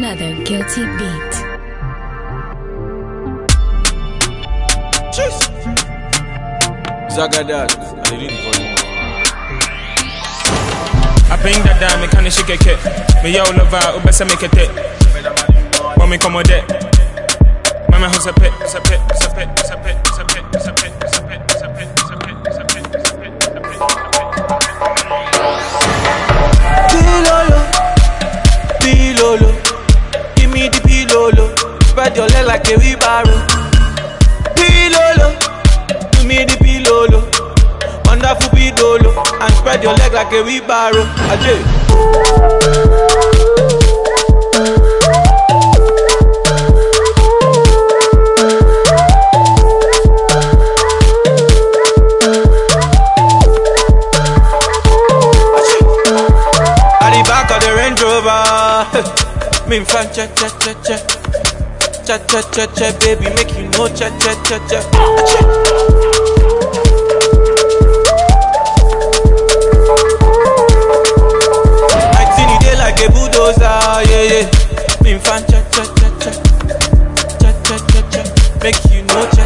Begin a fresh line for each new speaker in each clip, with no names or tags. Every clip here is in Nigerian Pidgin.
another guilty beat.
Jheez. Zagadat. I need it for you.
I bring that down, me can't shake it. Me yo love out, best make it. When me come with it, mama hosepe, hosepe, hosepe, hosepe, hosepe, hosepe, hosepe, hosepe, hosepe,
Pilolo, Pilolo, give me the Pilolo. Spread your leg like a wheelbarrow. Pilolo, give me the Pilolo. Wonderful Pilolo, and spread your leg like a wheelbarrow. Ajeii. Range Rover, Minfa, cha, baby, make you know, cha. I see you there like a bulldozer, yeah. Minfa, cha, make you know, cha.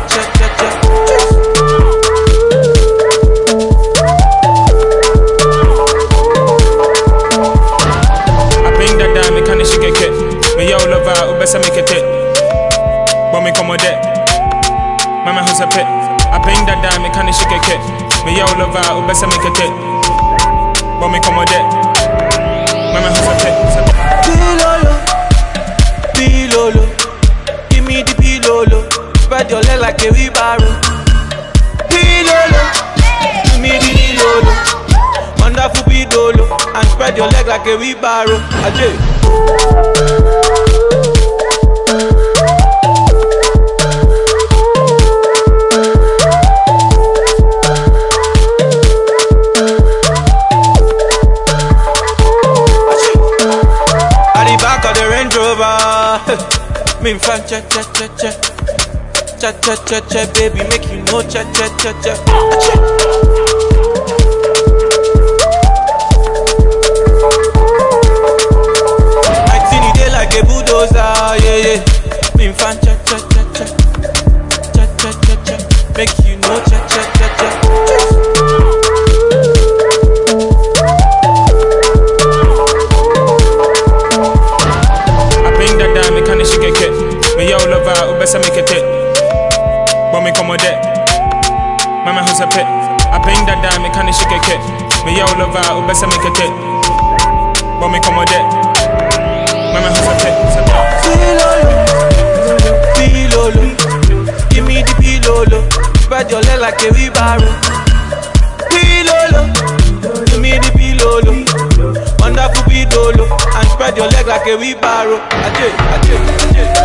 Me yo love out, best make it. When me come with it, mama hosepe. I bring that down, me can't shake it. Me yo love out, best make it. When me come with it, mama hosepe.
Pilolo, give me the Pilolo. Spread your leg like a wheelbarrow. Pilolo, give me the Pilolo. Wonderful Pilolo, and spread your leg like a wheelbarrow. Ajeii. Range Rover, Minfa, cha, baby, make you know, cha. I see you there like a bulldozer, yeah. Minfa, cha, make you know, cha.
Me yo love out, best make it. When me come with it, mama hosepe. I bring that down, me can't shake it. Me yo love out, best make it. When me come with it, mama hosepe.
Pilolo, give me the Pilolo. Spread your leg like a wheelbarrow. Pilolo, give me the Pilolo. Wonderful Pilolo, and spread your leg like a wheelbarrow. Ajeii.